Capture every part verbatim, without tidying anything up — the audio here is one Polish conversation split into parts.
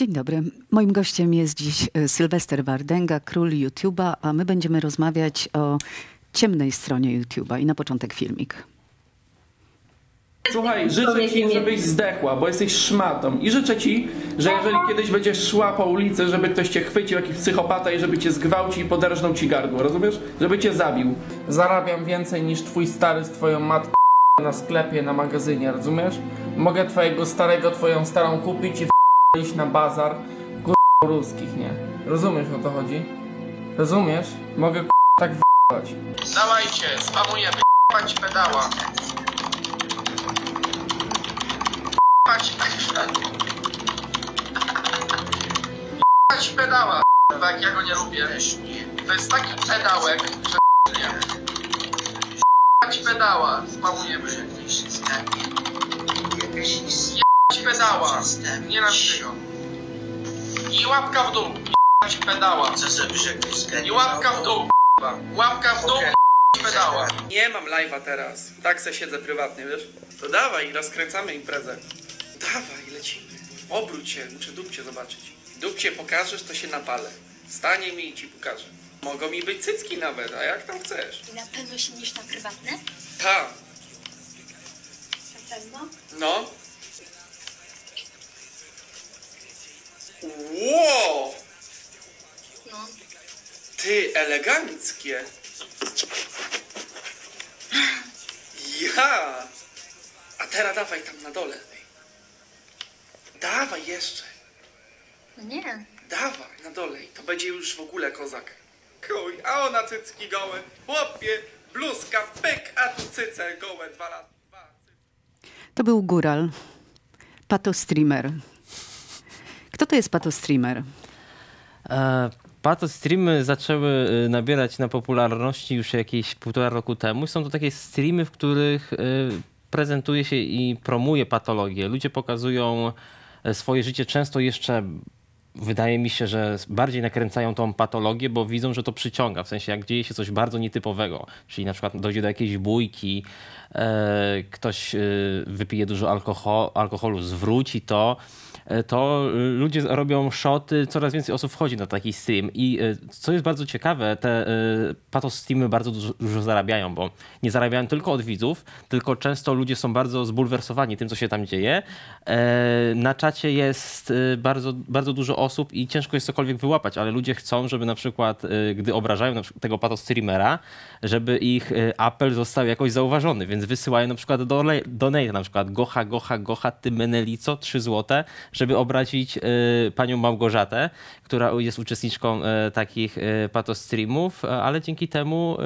Dzień dobry. Moim gościem jest dziś Sylwester Wardęga, król YouTube'a, a my będziemy rozmawiać o ciemnej stronie YouTube'a. I na początek filmik. Słuchaj, życzę ci, żebyś zdechła, bo jesteś szmatą. I życzę ci, że jeżeli kiedyś będziesz szła po ulicy, żeby ktoś cię chwycił, jakiś psychopata i żeby cię zgwałcił i poderżnął ci gardło, rozumiesz? Żeby cię zabił. Zarabiam więcej niż twój stary z twoją matką na sklepie, na magazynie, rozumiesz? Mogę twojego starego, twoją starą kupić i iść na bazar k***a ruskich, nie? Rozumiesz, o to chodzi? Rozumiesz? Mogę k***a tak w***ać. Dawajcie, spamujemy, k***ać pedała. K***ać pedała, tak ja go nie lubię. To jest taki pedałek, że nie. K***ać pedała, spamujemy. K***ać pedała, nie na tego. I łapka w dół, k***ać pedała. I łapka w dół, łapka w dół, k***ać pedała. Nie mam live'a teraz, tak se siedzę prywatnie, wiesz? To dawaj, rozkręcamy imprezę. Dawaj, lecimy. Obróć się, muszę dupcie zobaczyć. Dupcie pokażesz, to się napalę. Stanie mi i ci pokażę. Mogą mi być cycki nawet, a jak tam chcesz. I na pewno sięgniesz na prywatne? Tak. Na pewno? No. Wow! No. Ty, eleganckie. Ja! A teraz dawaj tam na dole. Dawaj jeszcze. No nie. Dawaj na dole i to będzie już w ogóle kozak. Kuj, a ona cycki gołe. Chłopie, bluzka, pyk, a tu cyce gołe. Dwa lata. To był Góral, patostreamer. Kto to jest patostreamer? E, Patostreamy zaczęły nabierać na popularności już jakieś półtora roku temu. Są to takie streamy, w których e, prezentuje się i promuje patologię. Ludzie pokazują swoje życie często jeszcze, wydaje mi się, że bardziej nakręcają tą patologię, bo widzą, że to przyciąga. W sensie jak dzieje się coś bardzo nietypowego, czyli na przykład dojdzie do jakiejś bójki, e, ktoś e, wypije dużo alkohol, alkoholu, zwróci to, to ludzie robią szoty, coraz więcej osób wchodzi na taki stream. I co jest bardzo ciekawe, te patostreamy bardzo dużo, dużo zarabiają, bo nie zarabiają tylko od widzów, tylko często ludzie są bardzo zbulwersowani tym, co się tam dzieje. Na czacie jest bardzo, bardzo dużo osób i ciężko jest cokolwiek wyłapać, ale ludzie chcą, żeby na przykład, gdy obrażają na przykład tego patostreamera, żeby ich apel został jakoś zauważony, więc wysyłają na przykład donate, na przykład gocha, gocha, gocha, ty menelico, trzy złote, żeby obrazić y, panią Małgorzatę, która jest uczestniczką y, takich y, patostreamów, ale dzięki temu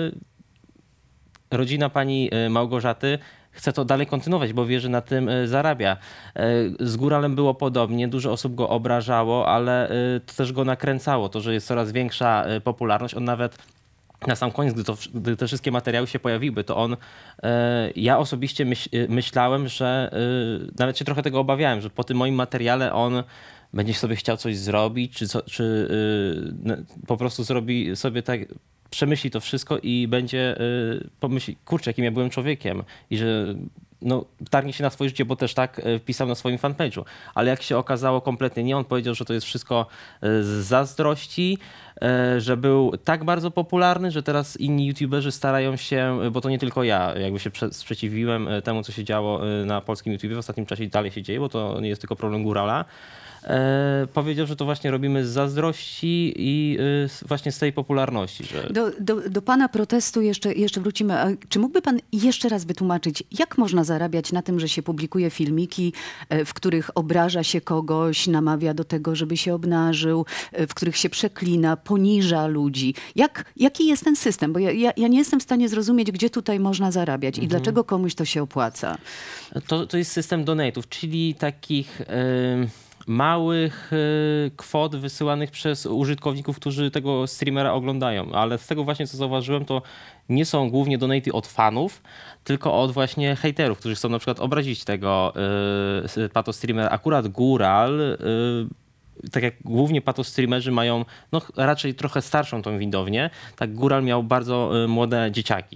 y, rodzina pani y, Małgorzaty chce to dalej kontynuować, bo wie, że na tym y, zarabia. Y, z Góralem było podobnie, dużo osób go obrażało, ale y, to też go nakręcało, to, że jest coraz większa y, popularność. On nawet na sam koniec, gdy, to, gdy te wszystkie materiały się pojawiły, to on, e, ja osobiście myśl, myślałem, że e, nawet się trochę tego obawiałem, że po tym moim materiale on będzie sobie chciał coś zrobić, czy, co, czy e, po prostu zrobi sobie tak, przemyśli to wszystko i będzie e, pomyśli, kurczę, jakim ja byłem człowiekiem i że no, targnie się na swoje życie, bo też tak pisał na swoim fanpage'u. Ale jak się okazało, kompletnie nie. On powiedział, że to jest wszystko z zazdrości, że był tak bardzo popularny, że teraz inni youtuberzy starają się, bo to nie tylko ja, jakby się sprzeciwiłem temu, co się działo na polskim YouTubie w ostatnim czasie i dalej się dzieje, bo to nie jest tylko problem Górala. E, powiedział, że to właśnie robimy z zazdrości i y, właśnie z tej popularności. Że... Do, do, do pana protestu jeszcze, jeszcze wrócimy. A czy mógłby pan jeszcze raz wytłumaczyć, jak można zarabiać na tym, że się publikuje filmiki, w których obraża się kogoś, namawia do tego, żeby się obnażył, w których się przeklina, poniża ludzi? Jak, jaki jest ten system? Bo ja, ja, ja nie jestem w stanie zrozumieć, gdzie tutaj można zarabiać mhm. i dlaczego komuś to się opłaca. To, to jest system donate'ów, czyli takich... Yy... małych y, kwot wysyłanych przez użytkowników, którzy tego streamera oglądają. Ale z tego właśnie, co zauważyłem, to nie są głównie donaty od fanów, tylko od właśnie hejterów, którzy chcą na przykład obrazić tego y, patostreamera. Akurat Góral, y, tak jak głównie patostreamerzy mają no, raczej trochę starszą tą widownię, tak Góral miał bardzo y, młode dzieciaki.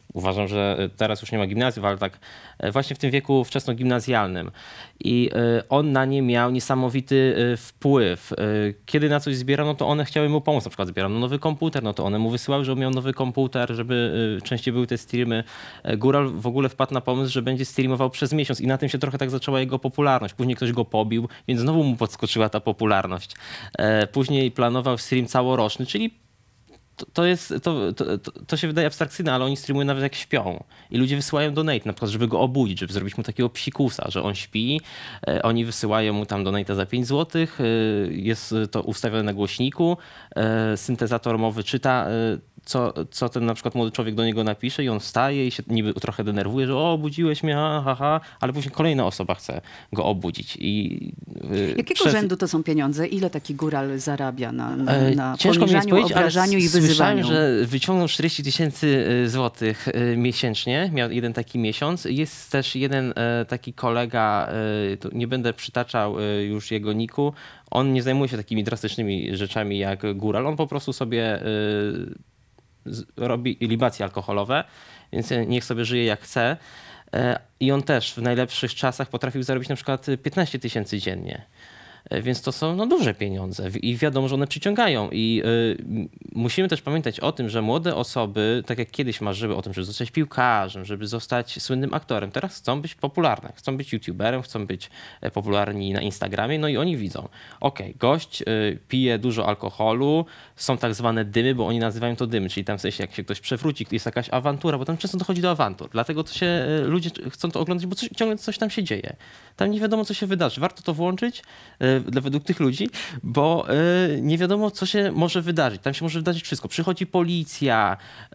uważam, że teraz już nie ma gimnazjów, ale tak właśnie w tym wieku wczesnogimnazjalnym. I on na nie miał niesamowity wpływ. Kiedy na coś zbierał, no to one chciały mu pomóc. Na przykład zbierał no nowy komputer, no to one mu wysyłały, że miał nowy komputer, żeby częściej były te streamy. Góral w ogóle wpadł na pomysł, że będzie streamował przez miesiąc i na tym się trochę tak zaczęła jego popularność. Później ktoś go pobił, więc znowu mu podskoczyła ta popularność. Później planował stream całoroczny, czyli To, to, jest, to, to, to się wydaje abstrakcyjne, ale oni streamują nawet jak śpią. I ludzie wysyłają donate, na przykład, żeby go obudzić, żeby zrobić mu takiego psikusa, że on śpi. E, oni wysyłają mu tam donate za pięć złotych. E, jest to ustawione na głośniku. E, syntezator mowy czyta, e, co, co ten na przykład młody człowiek do niego napisze i on wstaje i się niby trochę denerwuje, że o, obudziłeś mnie, ha, ha, ha, ale później kolejna osoba chce go obudzić. I, e, Jakiego przez... rzędu to są pieniądze? Ile taki góral zarabia na, na, na Ciężko mi jest poniżaniu, powiedzieć, obrażaniu ale i słyszałem, wyzywaniu? że wyciągnął czterdzieści tysięcy złotych miesięcznie, miał jeden taki miesiąc. Jest też jeden taki kolega, tu nie będę przytaczał już jego niku, on nie zajmuje się takimi drastycznymi rzeczami jak góral, on po prostu sobie robi libacje alkoholowe, więc niech sobie żyje jak chce. I on też w najlepszych czasach potrafił zarobić na przykład piętnaście tysięcy dziennie. Więc to są no, duże pieniądze i wiadomo, że one przyciągają. I y, musimy też pamiętać o tym, że młode osoby, tak jak kiedyś marzyły o tym, żeby zostać piłkarzem, żeby zostać słynnym aktorem, teraz chcą być popularne, chcą być youtuberem, chcą być popularni na Instagramie, no i oni widzą, okej, gość y, pije dużo alkoholu, są tak zwane dymy, bo oni nazywają to dymy, czyli tam w sensie jak się ktoś przewróci, jest jakaś awantura, bo tam często dochodzi do awantur. Dlatego to się y, ludzie chcą to oglądać, bo coś, ciągle coś tam się dzieje. Tam nie wiadomo, co się wydarzy. Warto to włączyć y, dla według tych ludzi, bo y, nie wiadomo, co się może wydarzyć. Tam się może wydarzyć wszystko. Przychodzi policja,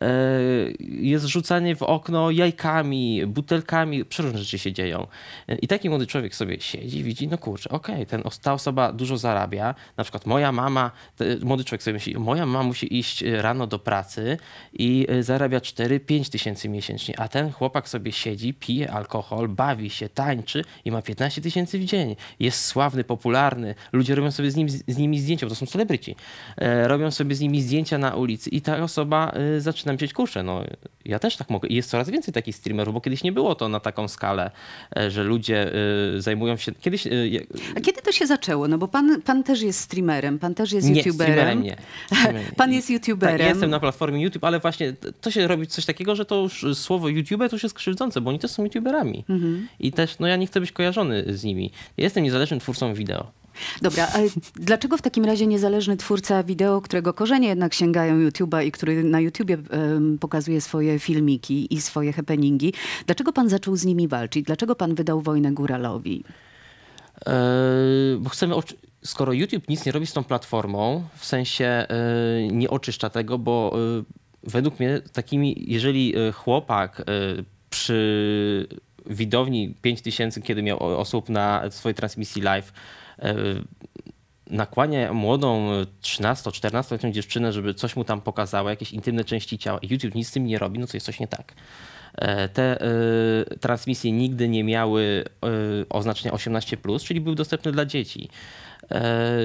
y, jest rzucanie w okno jajkami, butelkami, przeróżne rzeczy się dzieją. Y, I taki młody człowiek sobie siedzi, widzi, no kurczę, okej, okay, ta osoba dużo zarabia, na przykład moja mama, ten młody człowiek sobie myśli, moja mama musi iść rano do pracy i y, zarabia cztery pięć tysięcy miesięcznie, a ten chłopak sobie siedzi, pije alkohol, bawi się, tańczy i ma piętnaście tysięcy w dzień. Jest sławny, popularny, ludzie robią sobie z, nim, z nimi zdjęcia, bo to są celebryci. E, robią sobie z nimi zdjęcia na ulicy i ta osoba e, zaczyna myśleć, kurczę, no ja też tak mogę. I jest coraz więcej takich streamerów, bo kiedyś nie było to na taką skalę, e, że ludzie e, zajmują się... Kiedyś... E, A kiedy to się zaczęło? No bo pan, pan też jest streamerem, pan też jest nie, youtuberem. Streamerem nie. Streamerem. Pan jest youtuberem. Tak, jestem na platformie YouTube, ale właśnie to się robi coś takiego, że to już słowo youtuber to już jest krzywdzące, bo oni też są youtuberami. Mhm. I też, no ja nie chcę być kojarzony z nimi. Ja jestem niezależnym twórcą wideo. Dobra, ale dlaczego w takim razie niezależny twórca wideo, którego korzenie jednak sięgają YouTube'a i który na YouTubie um, pokazuje swoje filmiki i swoje happeningi, dlaczego pan zaczął z nimi walczyć? Dlaczego pan wydał wojnę góralowi? Yy, bo chcemy, skoro YouTube nic nie robi z tą platformą, w sensie yy, nie oczyszcza tego, bo yy, według mnie takimi, jeżeli chłopak yy, przy widowni pięć tysięcy, kiedy miał osób na swojej transmisji live, nakłania młodą trzynasto-czternastoletnią dziewczynę, żeby coś mu tam pokazała, jakieś intymne części ciała i YouTube nic z tym nie robi, no to jest coś nie tak. Te y, transmisje nigdy nie miały y, oznaczenia osiemnaście plus, czyli były dostępne dla dzieci. Y,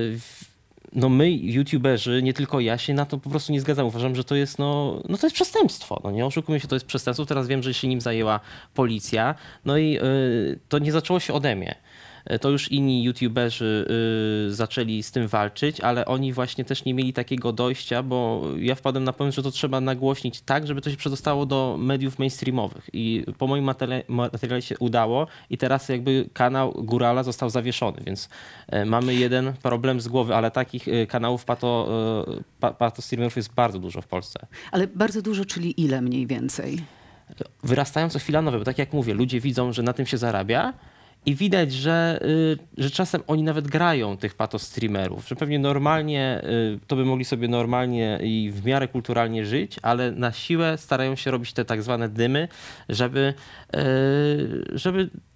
no my, youtuberzy, nie tylko ja, się na to po prostu nie zgadzam. Uważam, że to jest, no, no to jest przestępstwo. No nie oszukujmy się, to jest przestępstwo. Teraz wiem, że się nim zajęła policja. No i y, to nie zaczęło się ode mnie. To już inni youtuberzy y, zaczęli z tym walczyć, ale oni właśnie też nie mieli takiego dojścia, bo ja wpadłem na pomysł, że to trzeba nagłośnić tak, żeby to się przedostało do mediów mainstreamowych. I po moim materiale, materiale się udało i teraz jakby kanał Górala został zawieszony, więc y, mamy jeden problem z głowy, ale takich y, kanałów pato, y, pa, pato streamerów jest bardzo dużo w Polsce. Ale bardzo dużo, czyli ile mniej więcej? Wyrastają co chwila nowe, bo tak jak mówię, ludzie widzą, że na tym się zarabia. I widać, że, że czasem oni nawet grają tych patostreamerów, że pewnie normalnie to by mogli sobie normalnie i w miarę kulturalnie żyć, ale na siłę starają się robić te tak zwane dymy, żeby, żeby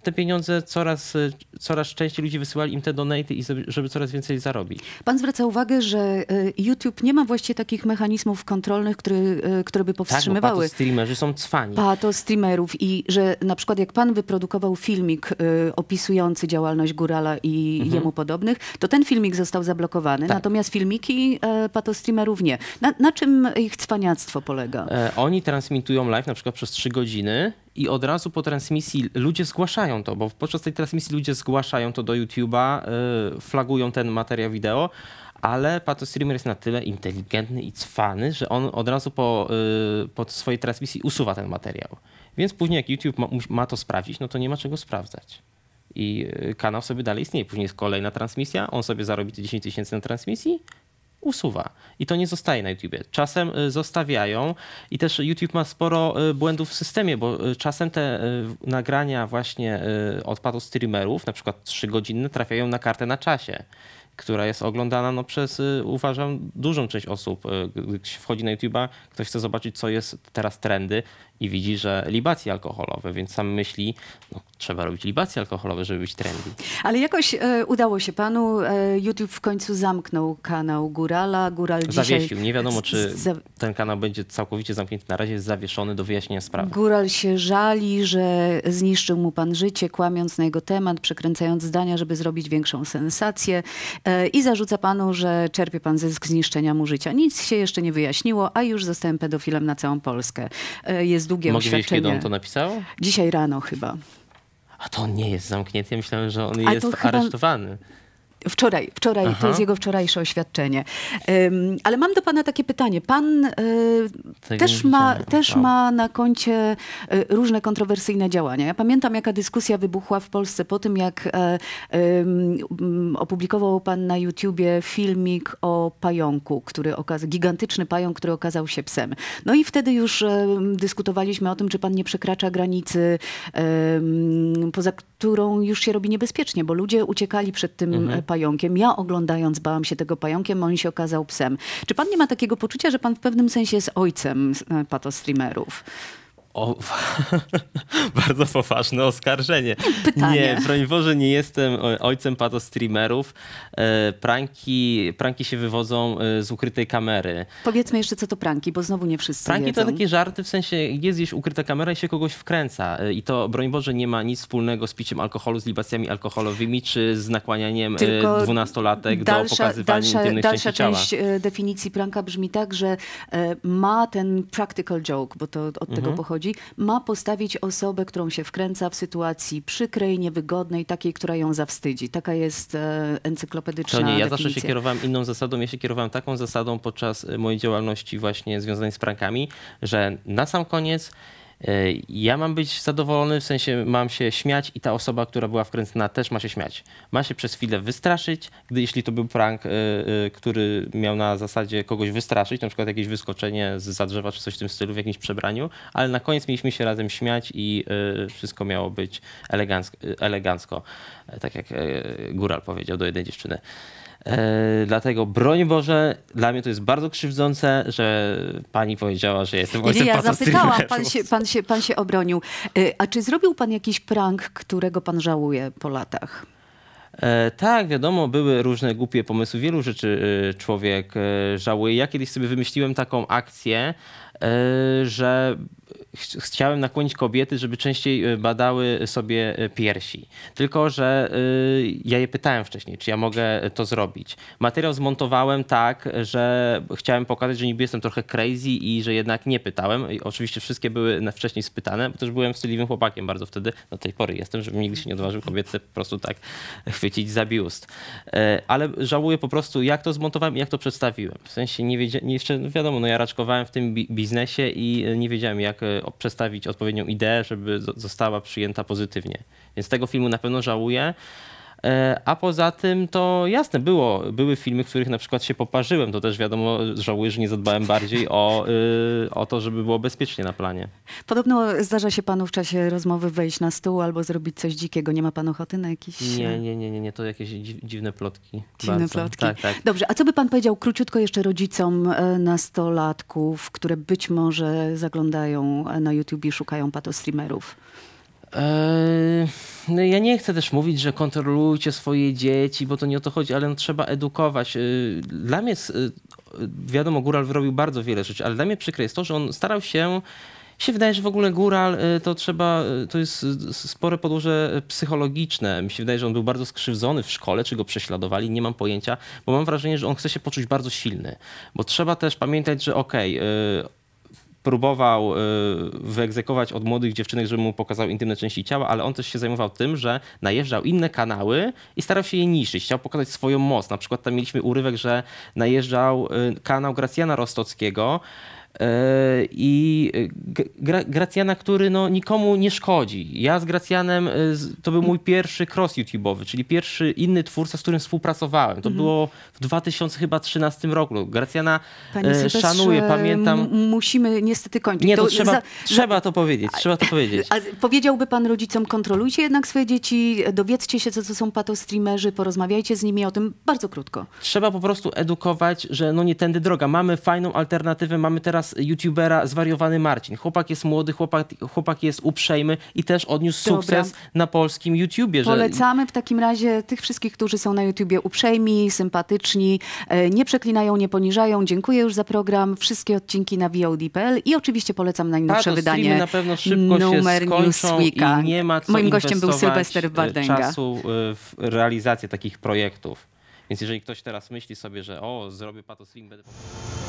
te pieniądze coraz, coraz częściej ludzie wysyłali im te donaty i żeby, żeby coraz więcej zarobić. Pan zwraca uwagę, że YouTube nie ma właściwie takich mechanizmów kontrolnych, które, które by powstrzymywały. Tak, bo streamerzy są cwani. Pato streamerów i że na przykład jak pan wyprodukował filmik y, opisujący działalność Górala i Mhm. jemu podobnych, to ten filmik został zablokowany, Tak. natomiast filmiki y, pato streamerów nie. Na, na czym ich cwaniactwo polega? E, oni transmitują live na przykład przez trzy godziny i od razu po transmisji ludzie zgłaszają to, bo podczas tej transmisji ludzie zgłaszają to do YouTube'a, y, flagują ten materiał wideo, ale Pato Streamer jest na tyle inteligentny i cwany, że on od razu po, y, po swojej transmisji usuwa ten materiał. Więc później jak YouTube ma, ma to sprawdzić, no to nie ma czego sprawdzać. I y, kanał sobie dalej istnieje. Później jest kolejna transmisja, on sobie zarobi te dziesięć tysięcy na transmisji, usuwa. I to nie zostaje na YouTubie. Czasem y, zostawiają i też YouTube ma sporo y, błędów w systemie, bo y, czasem te y, nagrania właśnie y, od Pato Streamerów, na przykład trzy godzinne, trafiają na kartę na czasie, która jest oglądana no, przez, y, uważam, dużą część osób. Y, Gdy się wchodzi na YouTube'a, ktoś chce zobaczyć, co jest teraz trendy i widzi, że libacje alkoholowe, więc sam myśli, no, trzeba robić libacje alkoholowe, żeby być trendy. Ale jakoś e, udało się panu. E, YouTube w końcu zamknął kanał Górala. Góral dzisiaj... Zawiesił. Nie wiadomo, czy z- za- ten kanał będzie całkowicie zamknięty. Na razie jest zawieszony do wyjaśnienia sprawy. Góral się żali, że zniszczył mu pan życie, kłamiąc na jego temat, przekręcając zdania, żeby zrobić większą sensację e, i zarzuca panu, że czerpie pan zysk z zniszczenia mu życia. Nic się jeszcze nie wyjaśniło, a już zostałem pedofilem na całą Polskę. E, jest długie Mogę wiedzieć, kiedy oświadczenie. on to napisał? Dzisiaj rano chyba. A to on nie jest zamknięty. Ja myślałem, że on A jest to chyba- aresztowany. Wczoraj, wczoraj, Aha. to jest jego wczorajsze oświadczenie. Ym, ale mam do pana takie pytanie. Pan y, Tego też, nie ma, widziałem. też Wow. ma na koncie y, różne kontrowersyjne działania. Ja pamiętam, jaka dyskusja wybuchła w Polsce po tym, jak e, ym, ym, opublikował pan na YouTubie filmik o pająku, który okazał, gigantyczny pająk, który okazał się psem. No i wtedy już em, dyskutowaliśmy o tym, czy pan nie przekracza granicy, em, poza którą już się robi niebezpiecznie, bo ludzie uciekali przed tym Mhm. pająkiem. Ja oglądając bałam się tego pająkiem, on się okazał psem. Czy pan nie ma takiego poczucia, że pan w pewnym sensie jest ojcem e, patostreamerów? O, bardzo poważne oskarżenie. Pytanie. Nie, broń Boże, nie jestem ojcem patostreamerów. E, Pranki, pranki się wywodzą e, z ukrytej kamery. Powiedzmy jeszcze, co to pranki, bo znowu nie wszyscy Pranki wiedzą. to takie żarty, w sensie jest gdzieś ukryta kamera i się kogoś wkręca. E, I to, broń Boże, nie ma nic wspólnego z piciem alkoholu, z libacjami alkoholowymi, czy z nakłanianiem Tylko e, dwunastolatek dalsza, do pokazywania dalsza, intymnych dalsza części ciała. część e, definicji pranka brzmi tak, że e, ma ten practical joke, bo to od Mhm. tego pochodzi, ma postawić osobę, którą się wkręca w sytuacji przykrej, niewygodnej, takiej, która ją zawstydzi. Taka jest e, encyklopedyczna To nie, ja definicja. zawsze się kierowałem inną zasadą. Ja się kierowałem taką zasadą podczas y, mojej działalności właśnie związanej z prankami, że na sam koniec y, ja mam być zadowolony, w sensie mam się śmiać i ta osoba, która była wkręcona, też ma się śmiać. Ma się przez chwilę wystraszyć, gdy jeśli to był prank, y, y, który miał na zasadzie kogoś wystraszyć, na przykład jakieś wyskoczenie z za drzewa czy coś w tym stylu, w jakimś przebraniu, ale na koniec mieliśmy się razem śmiać i y, wszystko miało być elegancko, elegancko. Tak jak y, Góral powiedział do jednej dziewczyny. E, dlatego broń Boże, dla mnie to jest bardzo krzywdzące, że pani powiedziała, że jestem Nie, ojcem nie, ja zapytałam, patostreamerów. pan się, pan, się, pan się obronił. E, A czy zrobił pan jakiś prank, którego pan żałuje po latach? E, tak, wiadomo, były różne głupie pomysły. Wielu rzeczy e, człowiek e, żałuje. Ja kiedyś sobie wymyśliłem taką akcję, e, że ch- chciałem nakłonić kobiety, żeby częściej e, badały sobie e, piersi. Tylko że e, ja je pytałem wcześniej, czy ja mogę to zrobić. Materiał zmontowałem tak, że chciałem pokazać, że niby jestem trochę crazy i że jednak nie pytałem. I oczywiście wszystkie były na wcześniej spytane, bo też byłem wstydliwym chłopakiem bardzo wtedy. Do tej pory jestem, żebym nigdy się nie odważył kobiety po prostu tak chwycić za biust. E, Ale żałuję po prostu, jak to zmontowałem i jak to przedstawiłem. W sensie nie wiedziałem, jeszcze no wiadomo, no ja raczkowałem w tym bi- biznesie i nie wiedziałem, jak e, o- przedstawić odpowiednią ideę, żeby zo- została przyjęta pozytywnie. Więc tego filmu na pewno żałuję. E, A poza tym to jasne, było, były filmy, w których na przykład się poparzyłem. To też wiadomo, żałuję, że nie zadbałem bardziej o, y, o to, żeby było bezpiecznie na planie. Podobno zdarza się panu w czasie rozmowy wejść na stół albo zrobić coś dzikiego. Nie ma pan ochoty na jakieś... Nie, nie, nie, nie, nie. To jakieś dziw, dziwne plotki. Dziwne bardzo. plotki. Tak, tak. Dobrze, a co by pan powiedział króciutko jeszcze rodzicom e, nastolatków, które być może zaglądają e, na YouTube i szukają patostreamerów? Eee, No ja nie chcę też mówić, że kontrolujcie swoje dzieci, bo to nie o to chodzi, ale no, trzeba edukować. Dla mnie, jest, wiadomo, Góral wyrobił bardzo wiele rzeczy, ale dla mnie przykre jest to, że on starał się, się wydaje, że w ogóle Góral to trzeba, to jest spore podłoże psychologiczne. Mi się wydaje, że on był bardzo skrzywdzony w szkole, czy go prześladowali, nie mam pojęcia, bo mam wrażenie, że on chce się poczuć bardzo silny. Bo trzeba też pamiętać, że okej, okay, próbował y, wyegzekwować od młodych dziewczynek, żeby mu pokazał intymne części ciała, ale on też się zajmował tym, że najeżdżał inne kanały i starał się je niszczyć. Chciał pokazać swoją moc. Na przykład tam mieliśmy urywek, że najeżdżał y, kanał Gracjana Rostockiego, i Gra Gracjana, który no, nikomu nie szkodzi. Ja z Gracjanem, to był mój pierwszy cross YouTube'owy, czyli pierwszy inny twórca, z którym współpracowałem. To mm. było w dwa tysiące trzynastym roku. Gracjana Panie szanuję, pamiętam. Musimy niestety kończyć. Nie, to, to trzeba, za... trzeba to powiedzieć. Trzeba to powiedzieć. A powiedziałby pan rodzicom, kontrolujcie jednak swoje dzieci, dowiedzcie się, co to są patostreamerzy, porozmawiajcie z nimi o tym bardzo krótko. Trzeba po prostu edukować, że no nie tędy droga. Mamy fajną alternatywę, mamy teraz youtubera Zwariowany Marcin. Chłopak jest młody, chłopak, chłopak jest uprzejmy i też odniósł Dobra. sukces na polskim YouTubie. Że... Polecamy w takim razie tych wszystkich, którzy są na YouTubie uprzejmi, sympatyczni, nie przeklinają, nie poniżają. Dziękuję już za program. Wszystkie odcinki na V O D kropka P L i oczywiście polecam najnowsze Pato wydanie na pewno szybko numer się skończą Newsweeka. I nie ma co Moim gościem był Sylwester inwestować Wardęga. czasu w realizację takich projektów. Więc jeżeli ktoś teraz myśli sobie, że o, zrobię Pato Stream, będę...